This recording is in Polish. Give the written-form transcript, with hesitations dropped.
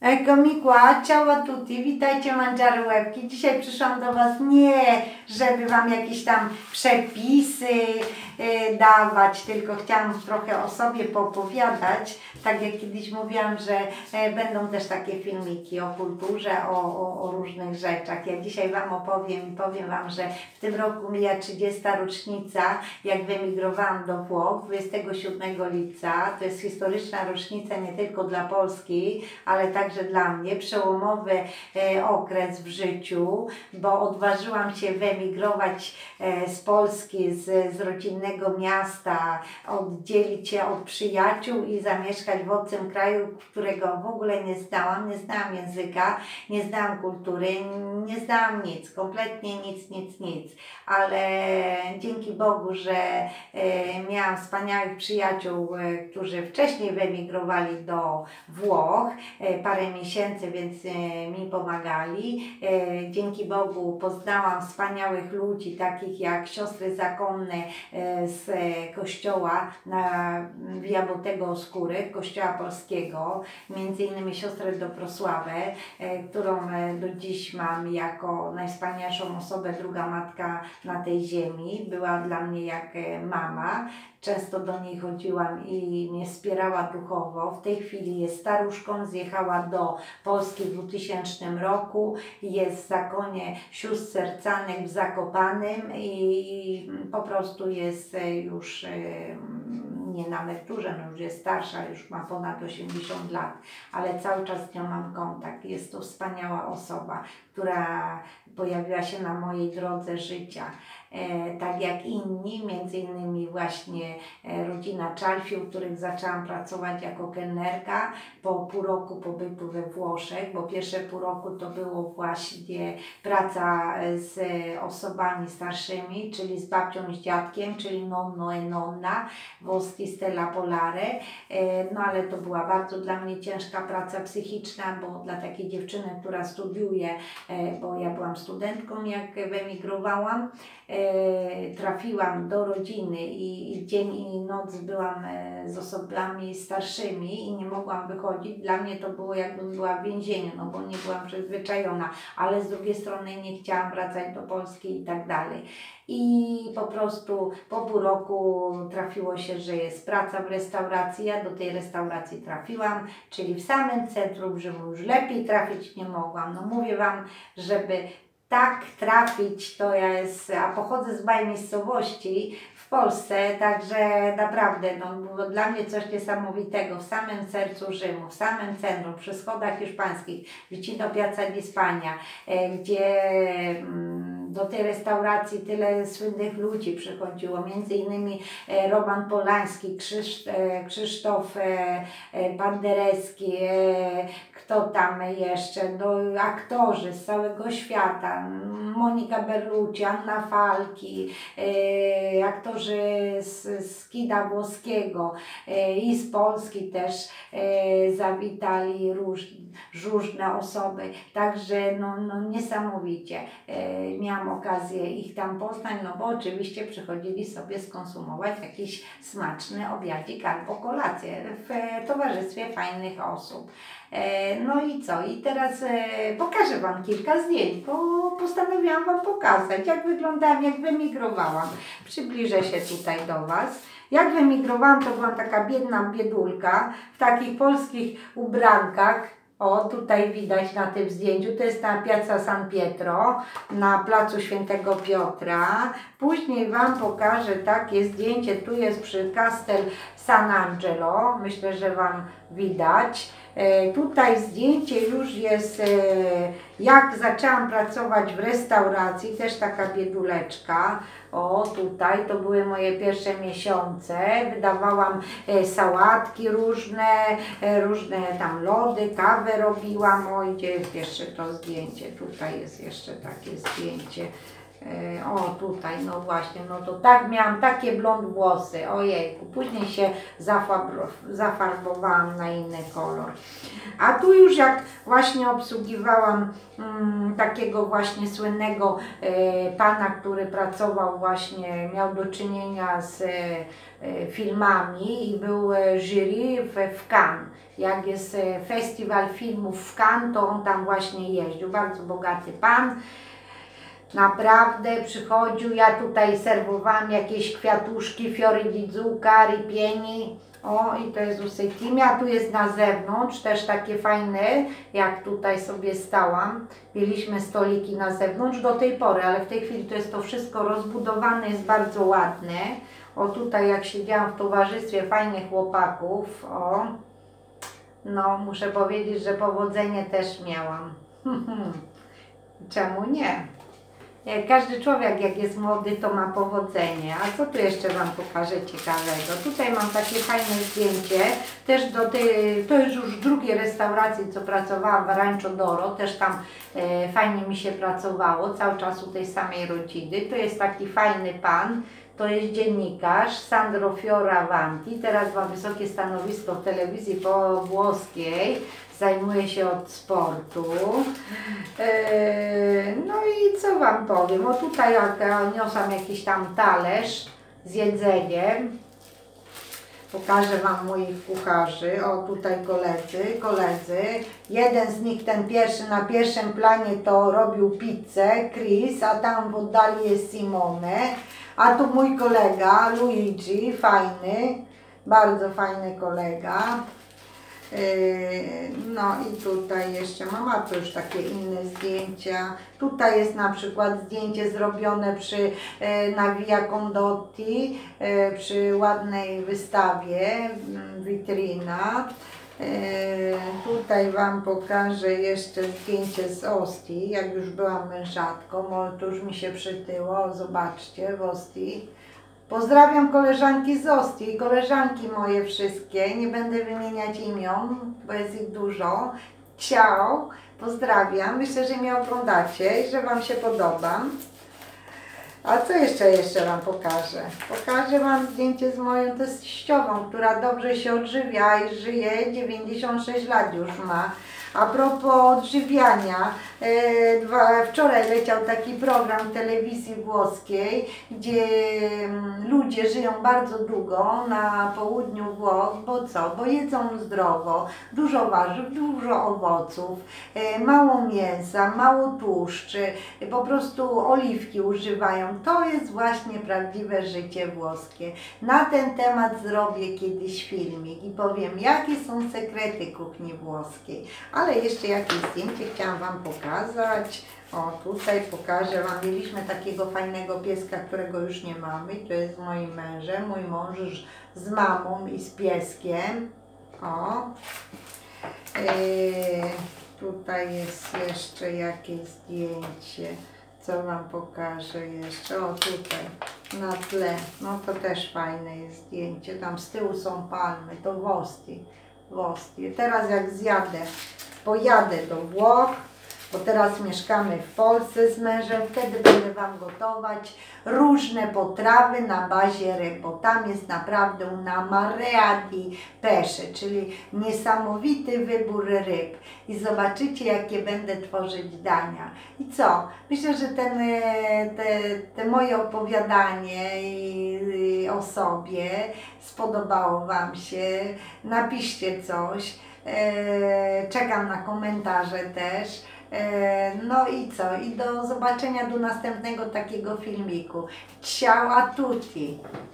Komikła, ciao tutti, witajcie Mangiare Łebki. Dzisiaj przyszłam do Was nie, żeby Wam jakieś tam przepisy dawać, tylko chciałam trochę o sobie poopowiadać. Tak jak kiedyś mówiłam, że będą też takie filmiki o kulturze, o różnych rzeczach. Ja dzisiaj Wam opowiem i powiem Wam, że w tym roku mija 30. rocznica, jak wyemigrowałam do Włoch 27 lipca. To jest historyczna rocznica nie tylko dla Polski, ale także dla mnie. Przełomowy okres w życiu, bo odważyłam się wyemigrować z Polski, z rodzinnego miasta, oddzielić się od przyjaciół i zamieszkać w obcym kraju, którego w ogóle nie znałam. Nie znałam języka, nie znałam kultury, nie znałam nic, kompletnie nic. Ale dzięki Bogu, że miałam wspaniałych przyjaciół, którzy wcześniej wyemigrowali do Włoch, parę miesięcy, więc mi pomagali. Dzięki Bogu poznałam wspaniałych ludzi, takich jak siostry zakonne z kościoła na Via Bottego Oscuri, kościoła polskiego, między innymi siostrę Dobrosławę, którą do dziś mam jako najwspanialszą osobę, druga matka na tej ziemi. Była dla mnie jak mama. Często do niej chodziłam i mnie wspierała duchowo. W tej chwili jest staruszką, zjechała do Polski w 2000 roku. Jest w zakonie sióstr sercanych w Zakopanem i po prostu jest już nie na emeryturze, no już jest starsza, już ma ponad 80 lat, ale cały czas z nią mam kontakt. Jest to wspaniała osoba, która pojawiła się na mojej drodze życia. Tak jak inni, między innymi właśnie rodzina Czalfi, u których zaczęłam pracować jako kelnerka po pół roku pobytu we Włoszech, bo pierwsze pół roku to było właśnie praca z osobami starszymi, czyli z babcią, z dziadkiem, czyli nonno e nonna, włoski stella polare, no ale to była bardzo dla mnie ciężka praca psychiczna, bo dla takiej dziewczyny, która studiuje, bo ja byłam studentką jak wyemigrowałam, trafiłam do rodziny i dzień i noc byłam z osobami starszymi i nie mogłam wychodzić. Dla mnie to było jakbym była w więzieniu, no bo nie byłam przyzwyczajona, ale z drugiej strony nie chciałam wracać do Polski i tak dalej. I po prostu po pół roku trafiło się, że jest praca w restauracji. Ja do tej restauracji trafiłam, czyli w samym centrum Rzymu. Już lepiej trafić nie mogłam. No mówię Wam, żeby tak trafić, to ja a pochodzę z małej miejscowości w Polsce, także naprawdę było dla mnie coś niesamowitego. W samym sercu Rzymu, w samym centrum, przy schodach hiszpańskich, Vicino Piazza di Spagna, gdzie do tej restauracji tyle słynnych ludzi przychodziło, między innymi Roman Polański, Krzysztof Banderecki, kto tam jeszcze, no, aktorzy z całego świata, Monika Bellucci, Anna Falki, aktorzy z kina włoskiego i z Polski też zawitali różne osoby, także no niesamowicie. Miałam okazję ich tam poznać, no bo oczywiście przychodzili sobie skonsumować jakiś smaczny obiadzik albo kolację w towarzystwie fajnych osób. No i co? I teraz pokażę Wam kilka zdjęć, bo postanowiłam Wam pokazać, jak wyglądałam, jak wyemigrowałam. Przybliżę się tutaj do Was. Jak wyemigrowałam, to byłam taka biedna biedulka w takich polskich ubrankach. O, tutaj widać na tym zdjęciu, to jest na Piazza San Pietro, na placu Świętego Piotra. Później Wam pokażę takie zdjęcie, tu jest przy Castel San Angelo, myślę, że Wam widać. Tutaj zdjęcie już jest, jak zaczęłam pracować w restauracji, też taka bieduleczka. O, tutaj to były moje pierwsze miesiące. Wydawałam sałatki różne tam lody, kawę robiłam. O, gdzie jest jeszcze to zdjęcie? Tutaj jest jeszcze takie zdjęcie. O, tutaj, no właśnie, no to tak, miałam takie blond włosy, ojejku, później się zafarbowałam na inny kolor. A tu już jak właśnie obsługiwałam takiego właśnie słynnego pana, który pracował właśnie, miał do czynienia z filmami i był jury w Cannes. Jak jest festiwal filmów w Cannes, to on tam właśnie jeździł, bardzo bogaty pan. Naprawdę przychodził, ja tutaj serwowałam jakieś kwiatuszki, fiory di zucca, ripieni. O, i to jest u Sejtimie, a tu jest na zewnątrz, też takie fajne, jak tutaj sobie stałam. Mieliśmy stoliki na zewnątrz do tej pory, ale w tej chwili to jest to wszystko rozbudowane, jest bardzo ładne. O, tutaj jak siedziałam w towarzystwie fajnych chłopaków, o. No, muszę powiedzieć, że powodzenie też miałam. Czemu nie? Każdy człowiek jak jest młody, to ma powodzenie. A co tu jeszcze Wam pokażę ciekawego? Tutaj mam takie fajne zdjęcie, też do tej, to jest już drugiej restauracji, co pracowałam w Rancho Doro, też tam fajnie mi się pracowało, cały czas u tej samej rodziny. Tu jest taki fajny pan, to jest dziennikarz Sandro Fioravanti, teraz ma wysokie stanowisko w telewizji włoskiej. Zajmuję się od sportu. No i co Wam powiem? O tutaj jak niosłam jakiś tam talerz z jedzeniem. Pokażę Wam moich kucharzy. O tutaj koledzy. Jeden z nich, ten pierwszy, na pierwszym planie to robił pizzę, Chris, a tam w oddali jest Simone. A tu mój kolega Luigi, fajny, bardzo fajny kolega. No i tutaj jeszcze mam, a to już takie inne zdjęcia. Tutaj jest na przykład zdjęcie zrobione na Via Condotti, przy ładnej wystawie, witryna. Tutaj Wam pokażę jeszcze zdjęcie z Ostii, jak już byłam mężatką, to już mi się przytyło, zobaczcie, w Ostii. Pozdrawiam koleżanki z Ostii, koleżanki moje wszystkie, nie będę wymieniać imion, bo jest ich dużo. Ciao, pozdrawiam, myślę, że mnie oglądacie i że Wam się podobam. A co jeszcze Wam pokażę? Pokażę Wam zdjęcie z moją teściową, która dobrze się odżywia i żyje, 96 lat już ma. A propos odżywiania, wczoraj leciał taki program w telewizji włoskiej, gdzie ludzie żyją bardzo długo na południu Włoch, bo co? Bo jedzą zdrowo, dużo warzyw, dużo owoców, mało mięsa, mało tłuszczy, po prostu oliwki używają. To jest właśnie prawdziwe życie włoskie. Na ten temat zrobię kiedyś filmik i powiem, jakie są sekrety kuchni włoskiej. Ale jeszcze jakieś zdjęcie chciałam Wam pokazać. O, tutaj pokażę Wam. Mieliśmy takiego fajnego pieska, którego już nie mamy. To jest z moim mężem. Mój mąż już z mamą i z pieskiem. O. Tutaj jest jeszcze jakieś zdjęcie. Co Wam pokażę jeszcze? O, tutaj na tle. No to też fajne jest zdjęcie. Tam z tyłu są palmy. To w Ostii. Teraz jak pojadę do Włoch, bo teraz mieszkamy w Polsce z mężem, wtedy będę Wam gotować różne potrawy na bazie ryb, bo tam jest naprawdę una marea di pesce, czyli niesamowity wybór ryb. I zobaczycie, jakie będę tworzyć dania. I co? Myślę, że te moje opowiadanie o sobie spodobało Wam się. Napiszcie coś. Czekam na komentarze też. No i co? I do zobaczenia do następnego takiego filmiku. Ciao a tutti!